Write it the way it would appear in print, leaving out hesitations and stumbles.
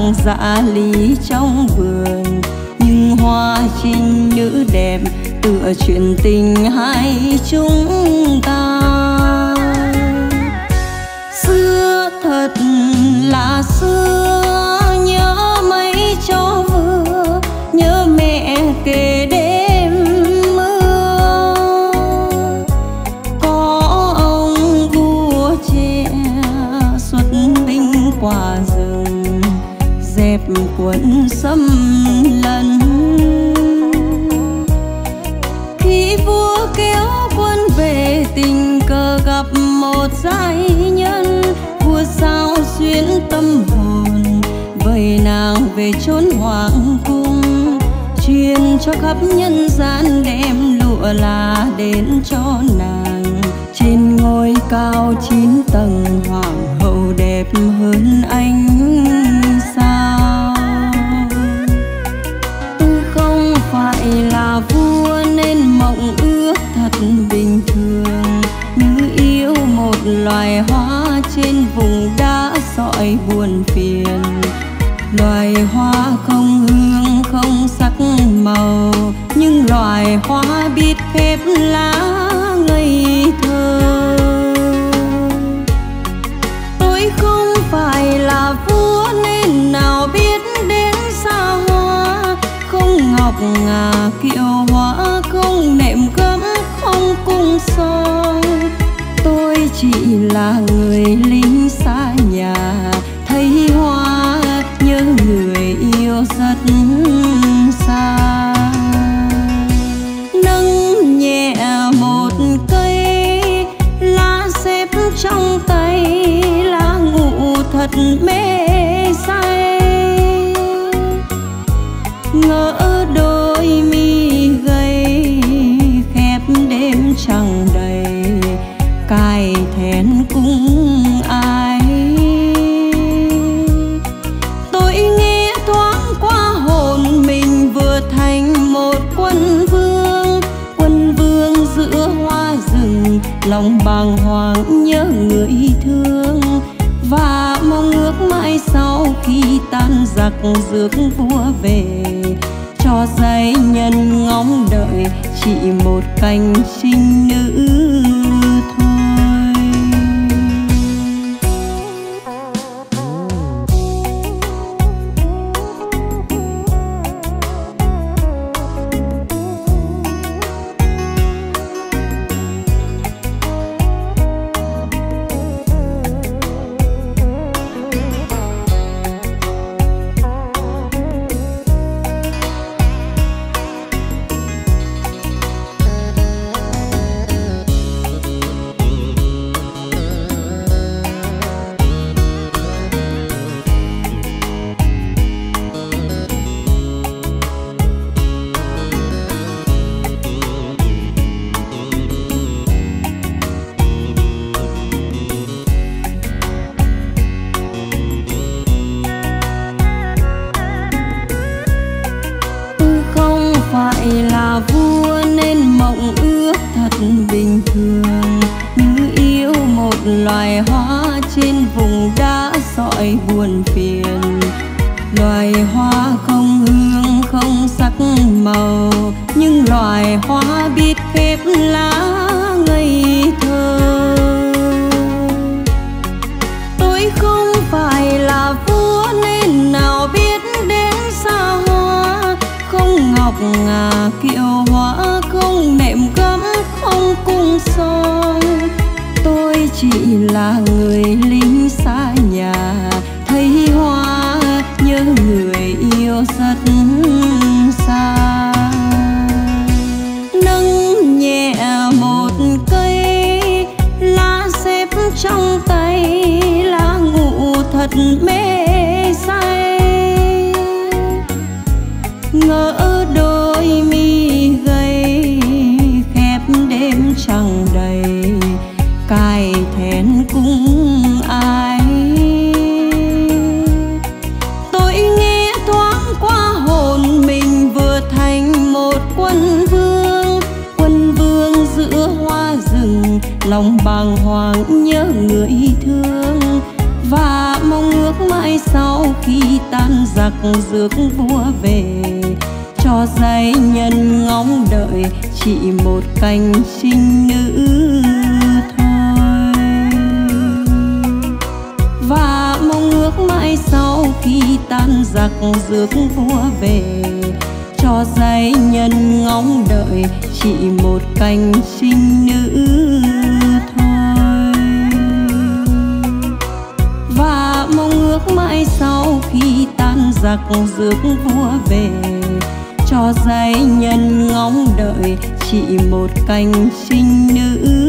vàng dã lý trong vườn, nhưng hoa trinh nữ đẹp tựa chuyện tình hai chúng ta. Xưa thật là xưa, nhớ mấy cho vừa, nhớ mẹ kể đêm mưa. Có ông vua trẻ xuất binh qua rừng, dẹp quân xâm lấn. Khi vua kéo quân về, tình cờ gặp một giai nhân, vua sao xuyến tâm hồn vời nàng về chốn hoàng cung, truyền cho khắp nhân gian đem lụa là đến cho nàng. Trên ngôi cao 9 tầng, hoàng hậu đẹp hơn ánh sao. Tôi không phải là vua nên mộng ước thật bình thường, như yêu một loài hoa trên vùng đá sỏi buồn phiền. Loài hoa không hương không sắc màu, nhưng loài hoa biết phép lá ngây thơ. Tôi không phải là vua nên nào biết đến xa hoa, không ngọc ngà kiệu hoa, không nệm gấm không cung son. Tôi chỉ là người lính xa nhà, thấy hoa nhớ người yêu rất xa. Nâng nhẹ một cây lá xếp trong tay, lá ngụ thật mê say. Ngỡ đôi mi gầy khép đêm trăng đầy, cài thẹn cùng ai. Tôi nghe thoáng qua hồn mình vừa thành một quân vương, quân vương giữa hoa rừng, lòng bàng hoàng nhớ người thương. Và mong ước mãi sau khi tan giặc rước vua về, cho giai nhân ngóng đợi chỉ một cành trinh nữ thôi. Bình thường như yêu một loài hoa trên vùng đá sỏi buồn phiền. Loài hoa không hương không sắc màu, nhưng loài hoa biết phép lá ngây thơ. Tôi không phải là vua nên nào biết đến xa hoa, không ngọc ngà kiệu hoa, không nệm gấm không cung son. Tôi chỉ là người lính xa nhà, thấy hoa nhớ người yêu rất xa. Nâng nhẹ một cây lá xếp trong tay, lá ngụ thật mê say. Ngỡ đôi mi gầy khép đêm trăng đầy, cài thẹn cùng ai. Tôi nghe thoáng qua hồn mình vừa thành một quân vương, quân vương giữa hoa rừng, lòng bàng hoàng nhớ người thương. Và mong ước mãi mãi sau khi tan giặc rước vua về, cho giai nhân ngóng đợi chỉ một cành trinh nữ thôi. Và mong ước mãi sau khi tan giặc rước vua về, cho giai nhân ngóng đợi chỉ một cành trinh nữ thôi. Và mong ước mãi sau khi tan giặc rước vua về, cho giai nhân ngóng đợi chỉ một cành trinh nữ